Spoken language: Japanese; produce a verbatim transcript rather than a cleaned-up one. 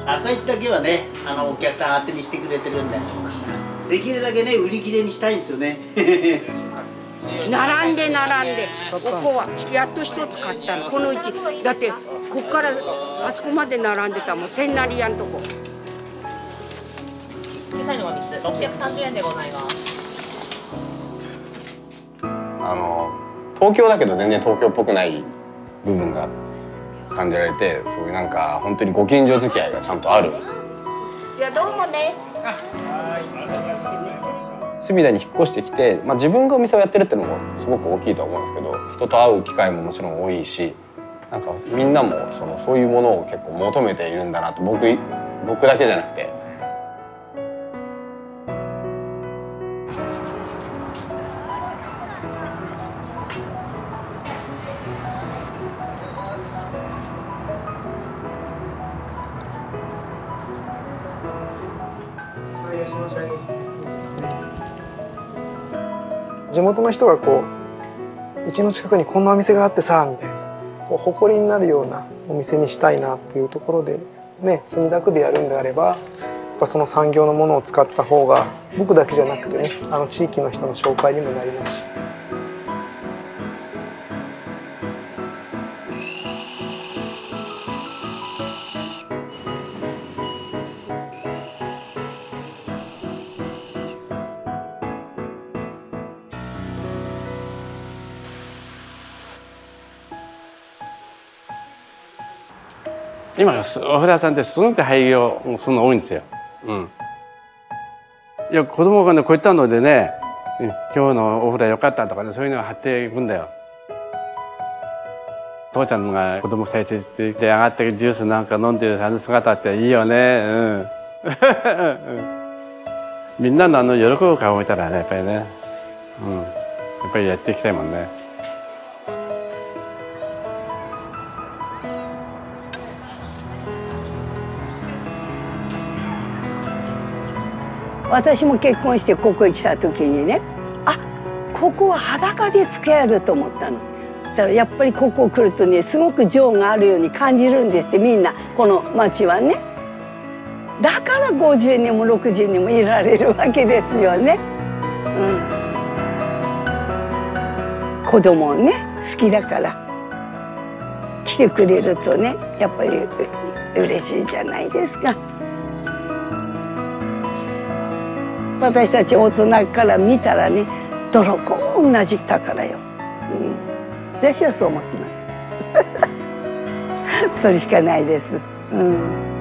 朝市だけはね、あのお客さん当てにしてくれてるんで、できるだけね売り切れにしたいですよね。 並んで並んで、ここはやっと一つ買ったの。このうちだってここからあそこまで並んでたもん、千成屋んとこ。 小さいのがみっつ、ろっぴゃくさんじゅうえんでございます。 あの東京だけど全然東京っぽくない部分が感じられて、そういうなんか本当にご近所付き合いがちゃんとある。 じゃあどうもね。 隅田に引っ越してきて、まあ、自分がお店をやってるっていうのもすごく大きいとは思うんですけど、人と会う機会ももちろん多いし、なんかみんなもそのそういうものを結構求めているんだなと、僕僕だけじゃなくて。 地元の人がこううちの近くにこんなお店があってさみたいな、こう誇りになるようなお店にしたいなっていうところでね、墨田区でやるんであればやっぱその産業のものを使った方が僕だけじゃなくてね、あの地域の人の紹介にもなりますし。 今お風呂屋さんってすごく廃業するの多いんですよ。うん。いや子供がねこういったのでね、今日のお風呂良かったとかね、そういうのが貼っていくんだよ。父ちゃんが子供二人連れて上がってジュースなんか飲んでるあの姿っていいよね。うん。みんなのあの喜ぶ顔を見たらね、やっぱりね、うん、やっぱりやっていきたいもんね。 私も結婚してここへ来た時にね、あ、ここは裸で付き合えると思ったの。だからやっぱりここ来るとね、すごく情があるように感じるんですって、みんなこの町はね。だからごじゅうねんもろくじゅうねんもいられるわけですよね。うん、子供ね好きだから来てくれるとね、やっぱり嬉しいじゃないですか。私たち大人から見たらね、どの子も同じ宝よ、うん、私はそう思ってます。それしかないです、うん。